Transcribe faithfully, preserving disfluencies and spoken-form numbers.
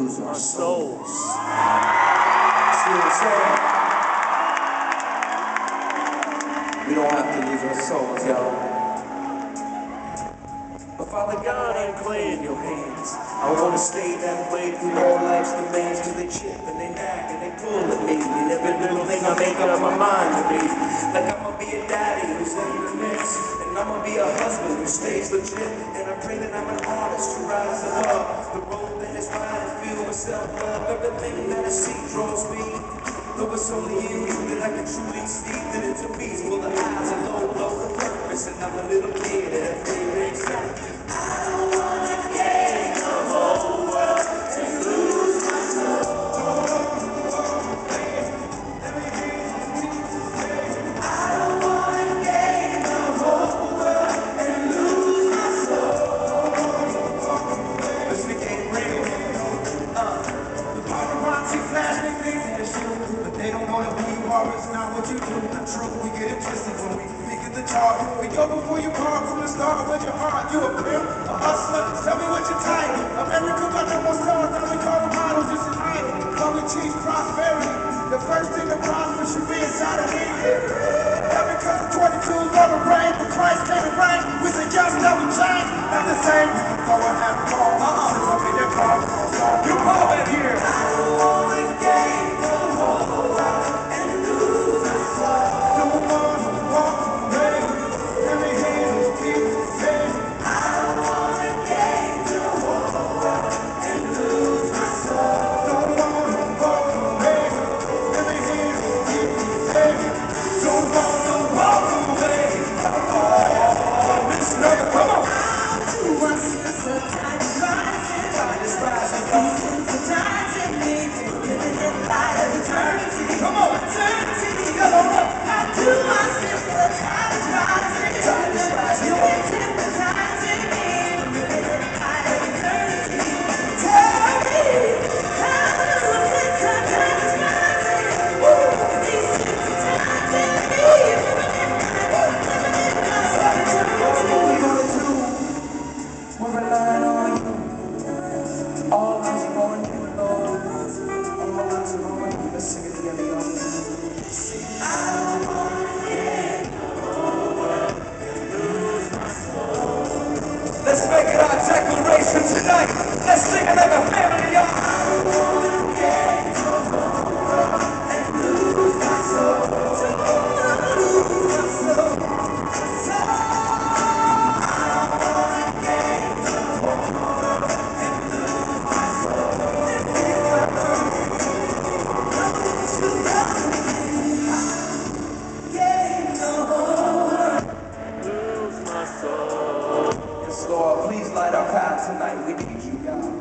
lose our souls. See what I'm saying? We don't have to lose our souls, y'all. But Father God, I'm playing your hands. I wanna stay that way through all life's demands. Cause they chip and they nag and they pull at me. And every little thing I make up my mind to be. Like I'ma be a daddy who's in the mix. And I'ma be a husband who stays legit. And I pray that I'm an artist who rises above the road that is mine and feel with self-love. Everything that I see draws me. Though it's only in you that I can truly see that it's a beast full of highs and low, low of purpose. And I'm a little kid that everything makes sense. I don't wanna gain the whole world and lose my soul. I don't wanna gain the whole world and lose my soul. Listen to Game Real. Uh, the paparazzi flash they think that it's you, but they don't know that who you are is not what you do. Not true, we get it twisted when we think of the chart. We go before you park from the start with your heart. You a pimp, a hustler, tell me what your type. America got no more stars, now we call them models, just an hype. While we teach prosperity, the first thing to prosper should be inside of me. Yeah, because the twenty-two's on the rain, but Christ came to reign. We said yes, now we change. Not the same, we can go and have a call. Uh-uh, since I'm in your car, you call it here. I don't wanna gain the whole world and lose my soul. Don't wanna walk away, let me hear those people say. I don't wanna gain the whole world and lose my soul. Don't wanna walk away, let me hear those people say. Don't wanna walk away. Oh, Miss Nugget, come on. Come on, eternity, go up. I do my sin for the time is rising. Time is rising. You ain't hypnotizing me. Eternity. Tell me how do I think time is rising? Woo! He's hypnotizing me. What we gonna do? We're relying on you. All eyes are on you, Lord. All eyes are on you. Let's sing it together, y'all. I don't wanna get the whole world and lose my soul. Let's make it our declaration tonight. Let's sing it like a family, y'all. I don't wanna get the whole world and lose my soul. Don't wanna lose my soul. So, I don't wanna get the whole world and lose my soul. If I don't, don't you love me? Yes, Lord, please light our path tonight. We need you, God.